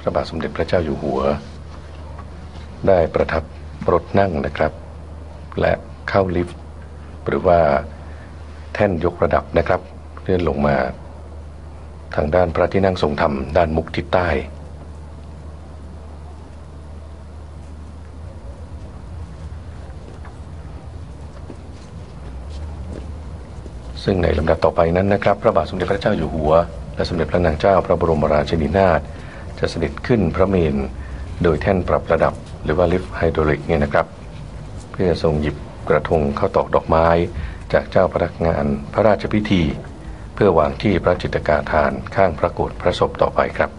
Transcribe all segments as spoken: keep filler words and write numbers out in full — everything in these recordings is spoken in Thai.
ระบาทสมเด็จพระเจ้าอยู่หัวได้ประทับรถนั่งนะครับและเข้าลิฟต์หรือว่าแท่นยกระดับนะครับเลื่อนลงมาทางด้านพระที่นั่งทรงธรรมด้านมุกทิศใต้ซึ่งในลำดับต่อไปนั้นนะครับพระบาทสมเด็จพระเจ้าอยู่หัวและสมเด็จพระนางเจ้าพระบรมราชินีนาถจะเสด็จขึ้นพระเมรุโดยแท่นปรับระดับหรือว่าลิฟต์ไฮดรอลิกเนี่ยนะครับเพื่อทรงหยิบกระทงข้าวตอกดอกไม้จากเจ้าพนักงานพระราชพิธีเพื่อวางที่พระจิตกาธานข้างพระโกฐพระศพต่อไปครับ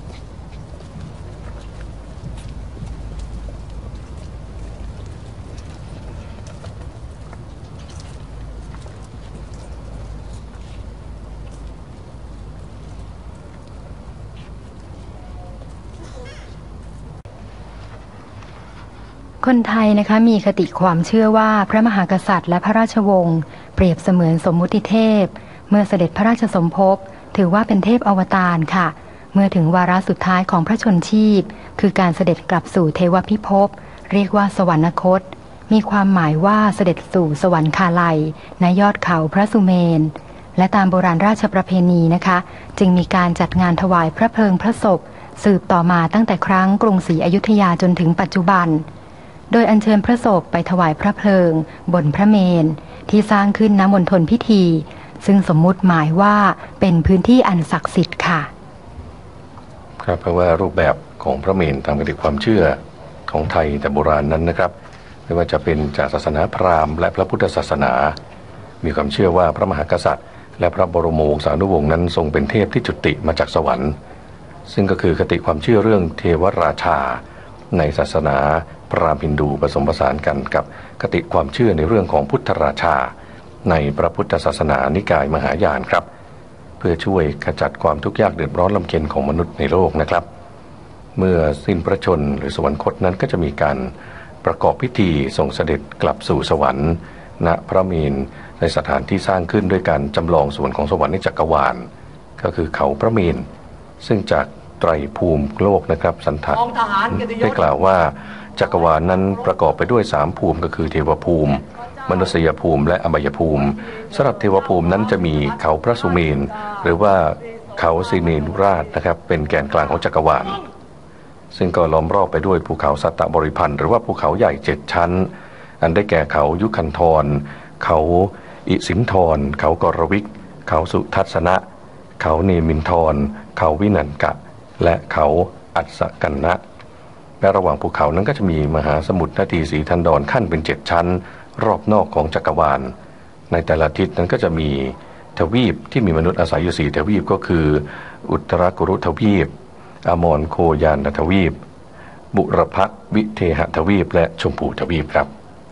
คนไทยนะคะมีคติความเชื่อว่าพระมหากษัตริย์และพระราชวงศ์เปรียบเสมือนสมมุติเทพเมื่อเสด็จพระราชสมภพถือว่าเป็นเทพอวตารค่ะเมื่อถึงวาระสุดท้ายของพระชนชีพคือการเสด็จกลับสู่เทวพิภพเรียกว่าสวรรคตมีความหมายว่าเสด็จสู่สวรรคาลัยณยอดเขาพระสุเมนและตามโบราณราชประเพณีนะคะจึงมีการจัดงานถวายพระเพลิงพระศพสืบต่อมาตั้งแต่ครั้งกรุงศรีอยุธยาจนถึงปัจจุบันโดยอัญเชิญพระศพไปถวายพระเพลิงบนพระเมรุที่สร้างขึ้นณมณฑลพิธีซึ่งสมมุติหมายว่าเป็นพื้นที่อันศักดิ์สิทธิ์ค่ะครับเพราะว่ารูปแบบของพระเมรุตามคติความเชื่อของไทยแต่โบราณนั้นนะครับไม่ว่าจะเป็นจากศาสนาพราหมณ์และพระพุทธศาสนามีความเชื่อว่าพระมหากษัตริย์และพระบรมวงศานุวงศ์นั้นทรงเป็นเทพที่จุติมาจากสวรรค์ซึ่งก็คือคติความเชื่อเรื่องเทวราชาในศาสนาพราหมณ์ฮินดูผสมผสานกันกับคติความเชื่อในเรื่องของพุทธราชาในพระพุทธศาสนานิกายมหายานครับเพื่อช่วยขจัดความทุกข์ยากเดือดร้อนลำเค็ญของมนุษย์ในโลกนะครับเมื่อสิ้นพระชนม์หรือสวรรคตนั้นก็จะมีการประกอบพิธีส่งเสด็จกลับสู่สวรรค์ณพระเมรุในสถานที่สร้างขึ้นด้วยการจำลองส่วนของสวรรค์ในจักรวาลก็คือเขาพระเมรุซึ่งจากไตรภูมิโลกนะครับสันทัดได้กล่าวว่าจักรวาลนั้นประกอบไปด้วยสามภูมิก็คือเทวภูมิมนุษยภูมิและอบายภูมิสำหรับเทวภูมินั้นจะมีเขาพระสุเมรุหรือว่าเขาสิเนนุราชนะครับเป็นแกนกลางของจักรวาลซึ่งก็ล้อมรอบไปด้วยภูเขาสัตตบริพันธ์หรือว่าภูเขาใหญ่เจ็ดชั้นอันได้แก่เขายุคันธรเขาอิสินธรเขากรวิกเขาสุทัศนะเขาเนมินทรเขาวินันกะและเขาอัศกันนะและระหว่างภูเขานั้นก็จะมีมหาสมุทรนาทีสีทันดรขั้นเป็นเจ็ดชั้นรอบนอกของจักรวาลในแต่ละทิศนั้นก็จะมีทวีปที่มีมนุษย์อาศัยอยู่สี่ทวีปก็คืออุตรกุรุทวีปอมรโคยานทวีปบุรพวิเทหทวีปและชมพูทวีปครับ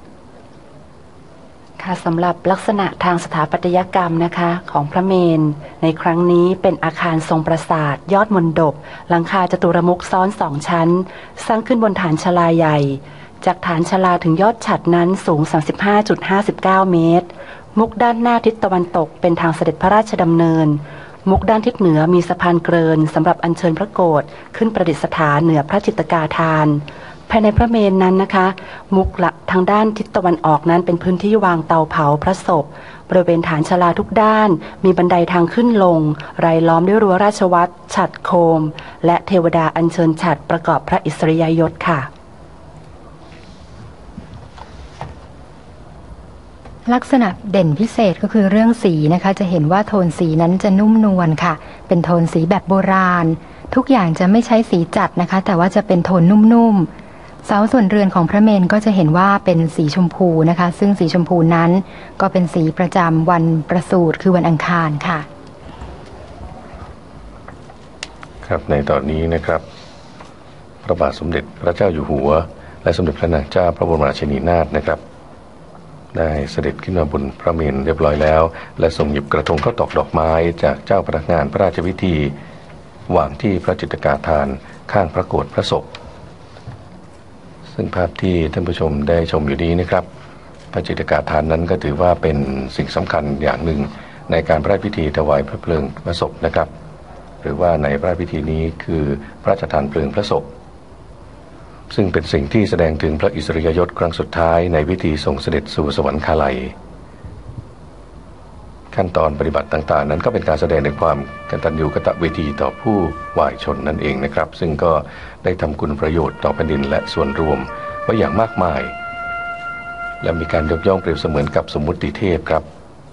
ค่ะสำหรับลักษณะทางสถาปัตยกรรมนะคะของพระเมรุในครั้งนี้เป็นอาคารทรงปราสาทยอดมณฑปหลังคาจตุรมุขซ้อนสองชั้นสร้างขึ้นบนฐานชลาใหญ่จากฐานชลาถึงยอดฉัตรนั้นสูง สามสิบห้าจุดห้าเก้า เมตรมุกด้านหน้าทิศตะวันตกเป็นทางเสด็จพระราชดำเนินมุกด้านทิศเหนือมีสะพานเกรินสำหรับอัญเชิญพระโกฐขึ้นประดิษฐานเหนือพระจิตกาธานภายในพระเมรุนั้นนะคะมุกหลักทางด้านทิศตะวันออกนั้นเป็นพื้นที่วางเตาเผาพระศพบริเวณฐานชลาทุกด้านมีบันไดทางขึ้นลงรายล้อมด้วยรั้วราชวัตรฉัตรโคมและเทวดาอัญเชิญฉัตรประกอบพระอิสริยยศค่ะลักษณะเด่นพิเศษก็คือเรื่องสีนะคะจะเห็นว่าโทนสีนั้นจะนุ่มนวลค่ะเป็นโทนสีแบบโบราณทุกอย่างจะไม่ใช้สีจัดนะคะแต่ว่าจะเป็นโทนนุ่มๆเสาส่วนเรือนของพระเมรุก็จะเห็นว่าเป็นสีชมพูนะคะซึ่งสีชมพูนั้นก็เป็นสีประจำวันประสูติคือวันอังคารค่ะครับในตอนนี้นะครับพระบาทสมเด็จพระเจ้าอยู่หัวและสมเด็จพระนางเจ้าพระบรมราชินีนาถนะครับได้เสด็จขึ้นมาบนพระเมรุเรียบร้อยแล้วและทรงหยิบกระทงข้าวตอกดอกไม้จากเจ้าพนักงานพระราชพิธีวางที่พระจิตกาธานข้างพระโกฐพระศพซึ่งภาพที่ท่านผู้ชมได้ชมอยู่นี้นะครับพระจิตกาธานนั้นก็ถือว่าเป็นสิ่งสำคัญอย่างหนึ่งในการพระราชพิธีถวายพระเพลิงพระศพนะครับหรือว่าในพระราชพิธีนี้คือพระราชทานเพลิงพระศพซึ่งเป็นสิ่งที่แสดงถึงพระอิสริยยศครั้งสุดท้ายในพิธีส่งเสด็จสู่สวรรคาลัยขั้นตอนปฏิบัติต่างๆนั้นก็เป็นการแสดงถึงความกตัญญูกตเวทีต่อผู้วายชนนั่นเองนะครับซึ่งก็ได้ทำคุณประโยชน์ต่อแผ่นดินและส่วนรวมไว้อย่างมากมายและมีการยกย่องเปรียบเสมือนกับสมมุติเทพครับ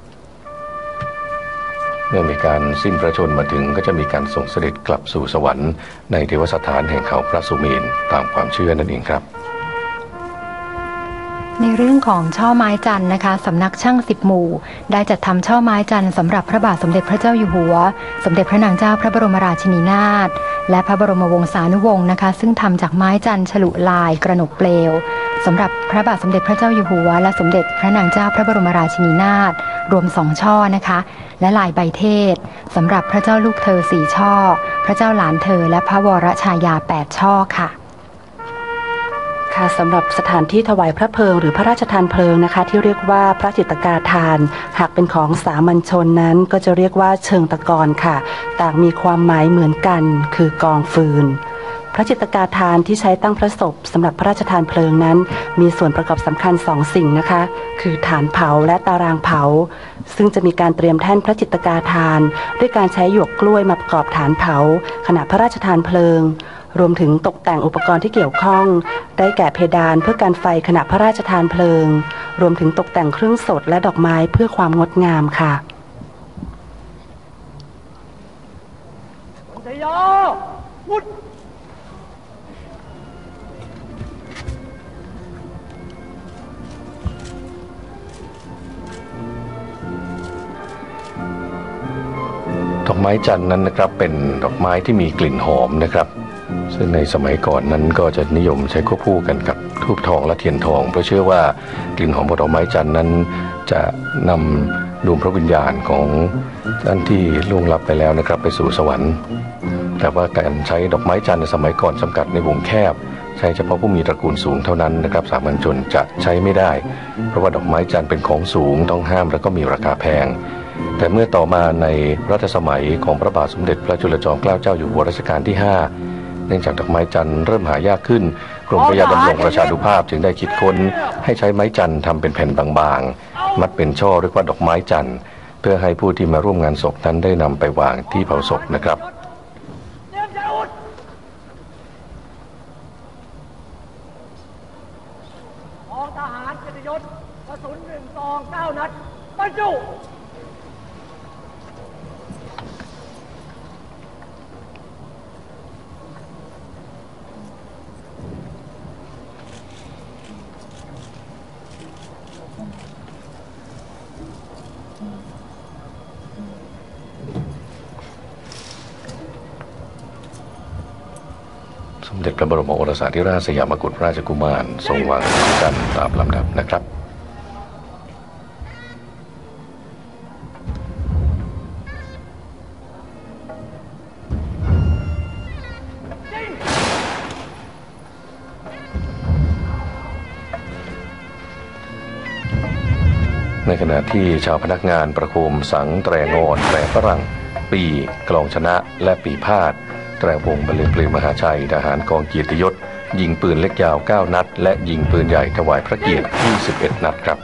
เมื่อมีการสิ้นพระชนมาถึงก็จะมีการส่งเสด็จกลับสู่สวรรค์ในเทวสถานแห่งเขาพระสุเมรุตามความเชื่อนั่นเองครับในเรื่องของช่อไม้จันทร์นะคะสำนักช่างสิบหมู่ได้จัดทำช่อไม้จันทร์สำหรับพระบาทสมเด็จพระเจ้าอยู่หัวสมเด็จพระนางเจ้าพระบรมราชินีนาถและพระบรมวงศานุวงศ์นะคะซึ่งทำจากไม้จันทร์ฉลุลายกระหนกเปลวสำหรับพระบาทสมเด็จพระเจ้าอยู่หัวและสมเด็จพระนางเจ้าพระบรมราชินีนาถรวมสองช่อนะคะและลายใบเทศสำหรับพระเจ้าลูกเธอสี่ช่อพระเจ้าหลานเธอและพระวรชายาแปดช่อค่ะสำหรับสถานที่ถวายพระเพลิงหรือพระราชทานเพลิงนะคะที่เรียกว่าพระจิตกาทานหากเป็นของสามัญชนนั้นก็จะเรียกว่าเชิงตะกอนค่ะต่างมีความหมายเหมือนกันคือกองฟืนพระจิตกาทานที่ใช้ตั้งพระศพสำหรับพระราชทานเพลิงนั้นมีส่วนประกอบสำคัญสองสิ่งนะคะคือฐานเผาและตารางเผาซึ่งจะมีการเตรียมแท่นพระจิตกาทานด้วยการใช้หยวกกล้วยมาประกอบฐานเผาขณะพระราชทานเพลิงรวมถึงตกแต่งอุปกรณ์ที่เกี่ยวข้องได้แก่เพดานเพื่อการไฟขณะพระราชทานเพลิงรวมถึงตกแต่งเครื่องสดและดอกไม้เพื่อความงดงามค่ะชยาวุฒดอกไม้จันทร์นั้นนะครับเป็นดอกไม้ที่มีกลิ่นหอมนะครับซึ่งในสมัยก่อนนั้นก็จะนิยมใช้ควบคู่กันกับธูปทองและเทียนทองเพราะเชื่อว่ากลิ่นหอมของดอกไม้จันทร์นั้นจะนำดวงพระวิญญาณของท่านที่ล่วงลับไปแล้วนะครับไปสู่สวรรค์แต่ว่าการใช้ดอกไม้จันทร์ในสมัยก่อนจำกัดในวงแคบใช้เฉพาะผู้มีตระกูลสูงเท่านั้นนะครับสามัญชนจะใช้ไม่ได้เพราะว่าดอกไม้จันทร์เป็นของสูงต้องห้ามและก็มีราคาแพงแต่เมื่อต่อมาในรัชสมัยของพระบาทสมเด็จพระจุลจอมเกล้าเจ้าอยู่หัวรัชกาลที่ห้าเนื่องจากดอกไม้จันทร์เริ่มหายากขึ้นกรมพระยาดำรงประชานุภาพจึงได้คิดค้นให้ใช้ไม้จันทร์ทำเป็นแผ่นบางๆมัดเป็นช่อเรียกว่าดอกไม้จันทร์เพื่อให้ผู้ที่มาร่วมงานศพนั้นได้นำไปวางที่เผาศพนะครับกองทหารเกียรติยศกระสุนหนึ่งซองเก้านัดบรรจุสมเด็จพระบรมโอรสาธิราชสยามกุฎราชกุมารทรงวางจันทร์ตามลำดับนะครับในขณะที่ชาวพนักงานประโคมสังแตรงอนแตรฝรั่งปีกลองชนะและปีพาดแตรวงบรรเลงเพลงมหาชัยทหารกองเกียรติยศยิงปืนเล็กยาวเก้านัดและยิงปืนใหญ่ถวายพระเกียรติยี่สิบเอ็ดนัดครับ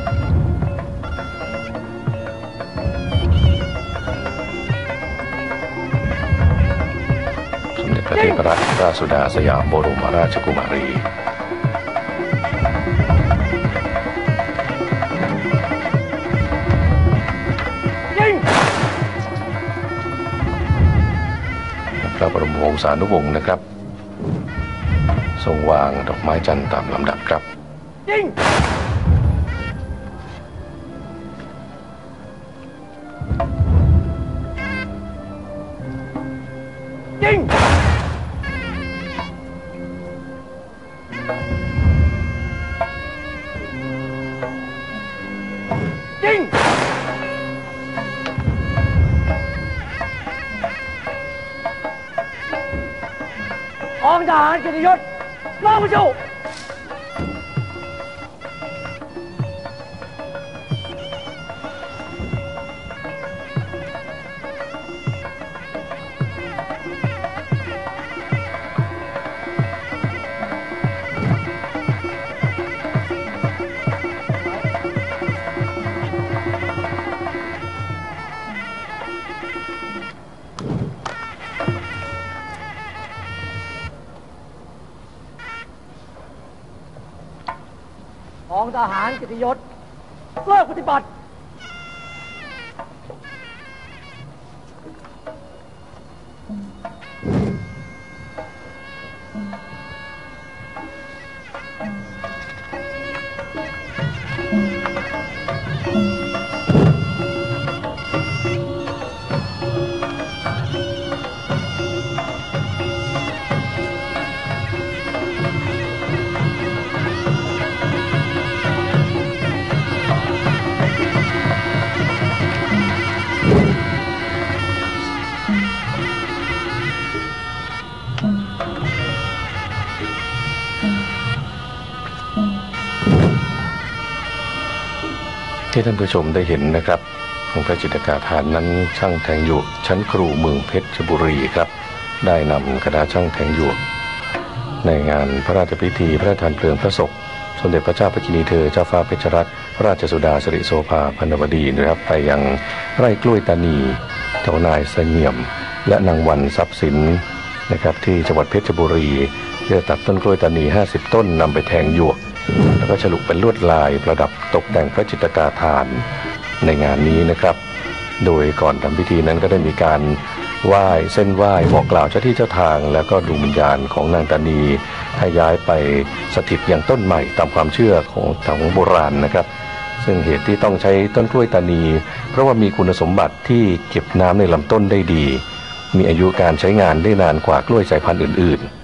สมเด็จพระเทพรัตนราชสุดาสยามบรมราชกุมารีพระบรมวงศานุวงศ์นะครับทรงวางดอกไม้จันทร์ตามลำดับครับยิงยิงยิงกองทหารเกียรติยศลงมาชูของทหารเกียรติยศเลิกปฏิบัติที่ท่านผู้ชมได้เห็นนะครับของพระจิตรกาธานนั้นช่างแทงหยวกชั้นครูเมืองเพชรบุรีครับได้นำคณะช่างแทงหยวกในงานพระราชพิธีพระราชทานเพลิงพระศพสมเด็จพระเจ้าพระกินีเธอเจ้าฟ้าเพชรรัตนราชสุดาสิริโสภาพันวดีนะครับไปยังไร่กล้วยตานีเจ้านายเสงี่ยมและนางวันทรัพย์สินนะครับที่จังหวัดเพชรบุรีเพื่อตัดต้นกล้วยตานีห้าสิบต้นนำไปแทงหยวกแล้วก็ฉลุเป็นลวดลายประดับตกแต่งพระจิตรกาธานในงานนี้นะครับโดยก่อนทำพิธีนั้นก็ได้มีการไหว้เส้นไหว้บอกกล่าวเจ้าที่เจ้าทางแล้วก็ดวงวิญญาณของนางตานีให้ย้ายไปสถิตอย่างต้นใหม่ตามความเชื่อของทางโบราณนะครับซึ่งเหตุที่ต้องใช้ต้นกล้วยตานีเพราะว่ามีคุณสมบัติที่เก็บน้ำในลำต้นได้ดีมีอายุการใช้งานได้นานกว่ากล้วยสายพันธุ์อื่นๆ